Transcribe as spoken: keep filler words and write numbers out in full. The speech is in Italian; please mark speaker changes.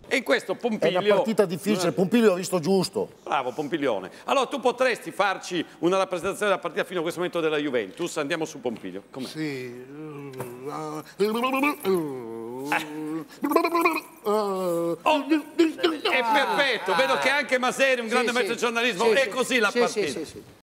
Speaker 1: E in questo
Speaker 2: È
Speaker 1: Pompilio...
Speaker 2: una partita difficile, Pompilio l'ho visto giusto.
Speaker 1: Bravo Pompiglione. Allora tu potresti farci una rappresentazione della partita fino a questo momento della Juventus? Andiamo su Pompilio. Com'è?
Speaker 3: Sì.
Speaker 1: Oh, è perfetto, vedo che anche Maseri, un grande
Speaker 4: Sì,
Speaker 1: mezzo
Speaker 4: sì.
Speaker 1: giornalismo,
Speaker 4: Sì,
Speaker 1: è
Speaker 4: sì.
Speaker 1: così la
Speaker 4: Sì,
Speaker 1: partita.
Speaker 4: sì, sì, sì.